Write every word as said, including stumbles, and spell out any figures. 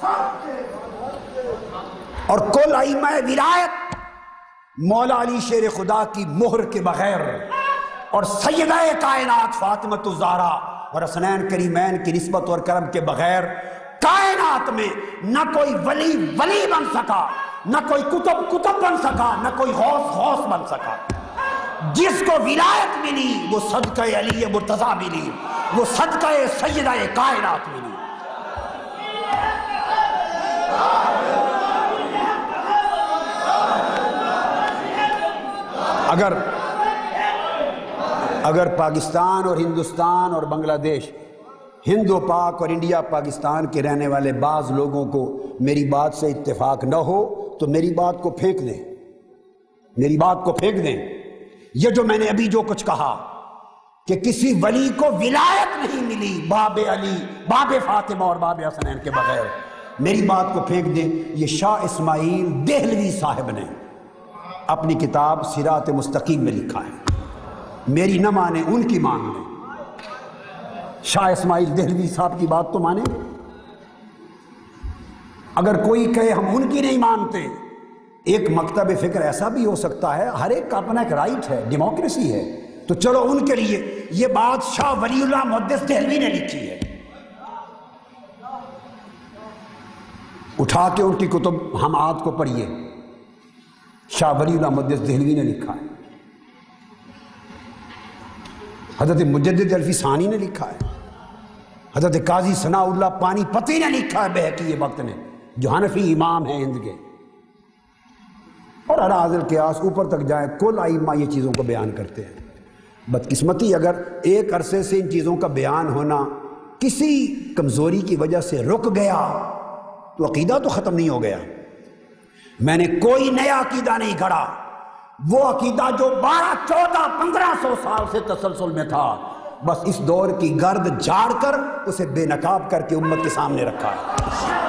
اور کل ائمہ ولایت مولا علی شیر خدا کی مہر کے بغیر اور سیدہ کائنات فاطمۃ الزہرا اور حسنین کریمین کی نسبت اور کرم کے بغیر کائنات میں نہ کوئی ولی ولی بن سکا، نہ کوئی کتب کتب بن سکا، نہ کوئی غوث غوث بن سکا۔ جس کو ولایت ملی وہ صدقہ علی مرتضیٰ ملی، وہ صدقہ سیدہ کائنات ملی۔ اگر اگر پاکستان اور ہندوستان اور بنگلہ دیش، ہند و پاک اور انڈیا پاکستان کے رہنے والے بعض لوگوں کو میری بات سے اتفاق نہ ہو تو میری بات کو پھینک دیں، میری بات کو پھینک دیں۔ یہ جو میں نے ابھی جو کچھ کہا کہ کسی ولی کو ولایت نہیں ملی باب علی، باب فاطمہ اور باب حسنین کے بغیر، میری بات کو پھینک دیں۔ یہ شاہ اسماعیل دہلوی صاحب نے اپنی کتاب صراط مستقیم میں لکھا ہے، میری نہ مانے ان کی مان لیں۔ شاہ اسماعیل دہلوی صاحب کی بات تو مانیں۔ اگر کوئی کہے ہم ان کی نہیں مانتے، ایک مکتب فکر ایسا بھی ہو سکتا ہے، ہر ایک کا اپنا ایک رائٹ ہے، ڈیموکریسی ہے، تو چلو ان کے لیے یہ بات شاہ ولی اللہ محدث دہلوی نے لکھی ہے، اٹھا کے ان کی کتب ہم آت کو پڑھیے۔ شاہ ولی اللہ محدث دہلوی نے لکھا ہے، حضرت مجدد الفی ثانی نے لکھا ہے، حضرت قاضی ثناء اللہ پانی پتی نے لکھا ہے بہقی وقت نے، جو حنفی امام ہیں ہند کے، اور اراذل قیاس اوپر تک جائے، کل ائمہ یہ چیزوں کو بیان کرتے ہیں۔ بدقسمتی اگر ایک عرصے سے ان چیزوں کا بیان ہونا کسی کمزوری کی وجہ سے رک گیا تو عقیدہ تو ختم نہیں ہو گیا۔ میں نے کوئی نیا عقیدہ نہیں گھڑا، وہ عقیدہ جو بارہ چودہ پندرہ سو سال سے تسلسل میں تھا، بس اس دور کی گرد جھاڑ کر اسے بے نقاب کر کے امت کے سامنے رکھا ہے۔